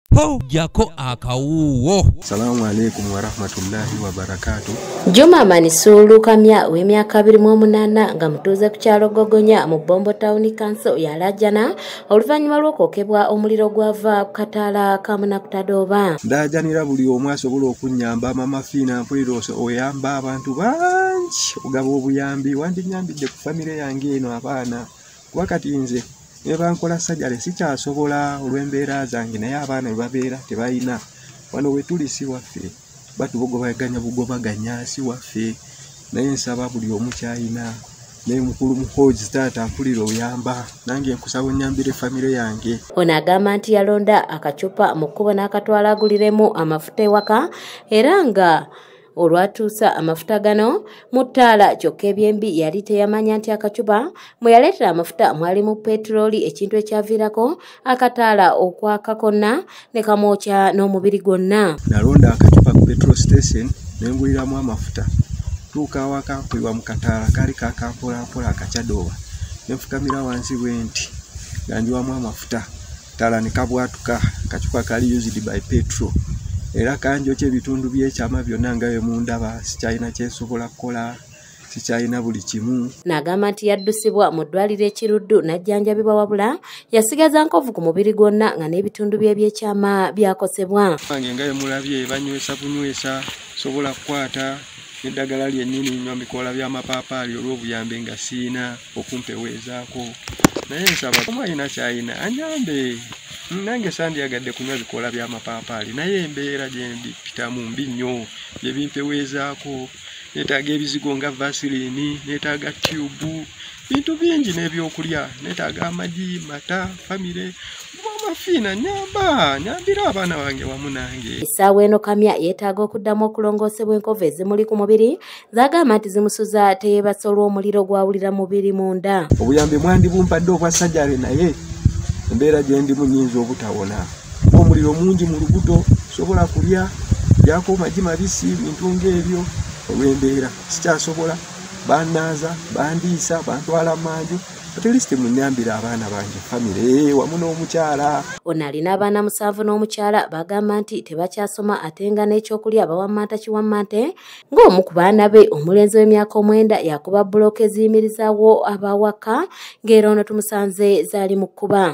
jako akawuwo. Assalamu alaikum wa rahmatullahi wa barakatuh. Juma Manisulu Kamya w'emyaka 28 nga mutuuze ku kyalo Gogonya mu Bombo Town Council ya Lajana oluvannyuma lw'okwokebwa omuliro gwava ku kataala ka Munakutadoba. Ndajanira buli omu asobola okunnyamba Mama Fina mpulira oyamba abantu bangi ogaba obuyambi wandinyambidde ku famire yange eno abaana kuba kati nze eba nkola sajjale sikyasobola olw'embeera zange naye abaana babeera tebayina wano wetuli si waffe batubogobaganya bugobaganya si waffe naye nsaba buli omu kyayina naye mukulu muhozi taata mpulira oyamba nange nkusaba onnyambire famire yange. Ono agamba nti yalonda akacupa mu kkubo n'akatwala aguliremu amafuta ewaka era nga olwatuusa amafuta gano mu ttaala kyokka ebyembi yali teyamanya nti akacupa mwe yaleetera amafuta mwali mu petroli ekintu ekyaviirako akataala okwaka konna ne kamwokya n'omubiri gwonna. Nalonda akacupa ku petrol station nenguliramu amafuta tuuka awaka mpulirwa mu kataala kaali kakampolampola akakyadoba nenfukamira wansi bwenti ganjiwamu amafuta ttaala ne kabwatuka akacupa kaali used by petrol era kanjokya ebitundu by'ekyama byonna nga bwe mundaba sikyalina kyensobola kukola sikyalina buli kimu. N'agamba nti yaddusibwa mu ddwaliro ekiruddu n'ajjanjabibwa wabula yasigaza nkovu ku mubiri gwonna nga n'ebitundu bye by'ekyama byakosebwa. Wange nga bwe mulabye banywesa bunywesa sobola kukwata n'eddagala lyennyini nywa mikoola by'amapaapaali olw'obuyambe nga siina okumpeweezaako naye nsaba omu alina kyalina anyambe. Nange sandyagadde kunywa bikoola by'amapaapaali naye embeera gye mbipitamu mbi nnyo bye bimpeweezaako neetaaga ebizigo nga vaseline neetaaga tube bintu bingi n'ebyokulya neetaaga amagi mata famire Mama Fina nyambira abaana bange wamu nange. Essaawa eno Kamya yeetaaga okuddamu okulongoosebwa enkovu ezimuli ku mubiri z'agamba nti zimusuza teyeebasa olw'omuliro gwawulira mubiri munda. Obuyambi mwandi bumpadde obwa sajjale naye embeera gye ndimu nnyinza obutawona. Omuliro mungi mu lubuto sobola kulya jako magi mabisi bintu ng'ebyo olw'embeera sikyasobola bannaaza bandiisa bantwala manju at least munyambira abaana bange famire wamu n'omukyala. Ono alina abaana 7 n'omukyala bagamba nti tebakyasoma ate nga n'ekyokulya bawammanta kiwammante ng'omu ku baana be omulenzi w'emyaka 9 yakuba bbulooka eziyimirizaawo abawaka ng'era ono tumusanze zaali mu kkuba.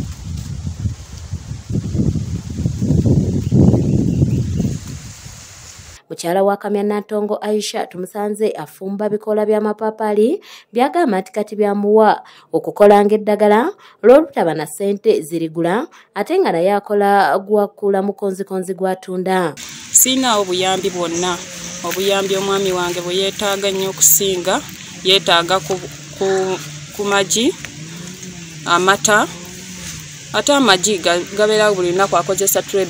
Mukyala wa Kamya Natongo Aisha tumusanze afumba bikoola by'amapaapaali byagamba nti kati byamuwa okukola ng'eddagala olw'olutaba na ssente zirigula ate nga naye akola gwakula mukonzikonzi gwatunda. Siina obuyambi bwonna obuyambi omwami wange bwe yeetaaga nnyo okusinga yeetaaga ku magi amata ate amagi gabeera buli lunaku akozesa tray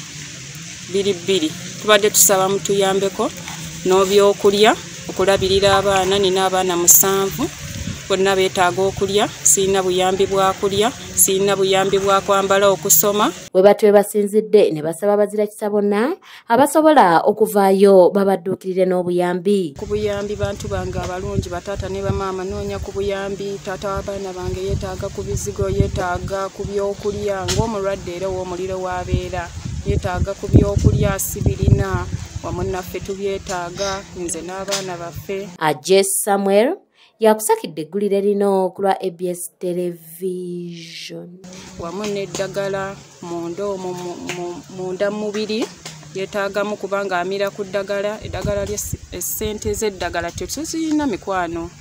2 tubadde tusaba mutuyambeko n'obyokulya okulabirira abaana nina abaana 7 bonna beetaaga okulya siina buyambi bwa kulya siina buyambi bwa kwambala okusoma. Bwe batyo basinzidde ne basaba bazirakisa bonna abasobola okuvaayo babadduukirire n'obuyambi. Ku buyambi bantu bange abalungi bataata ne bamaama noonya ku buyambi taata w'abaana bange yeetaaga ku bizigo yeetaaga ku byokulya ng'omulwadde era w'omuliro w'abeera yeetaaga ku byokulya sibirina wamu naffe tubyetaaga nze n'abaana baffe. Jess Samuel yakusakidde eggulire lino ku lwa ABS Television. Wamu n'eddagala munda mubiri yeetaagamu kubanga amira ku ddagala eddagala lye essente z'eddagala tetuzirina mikwano.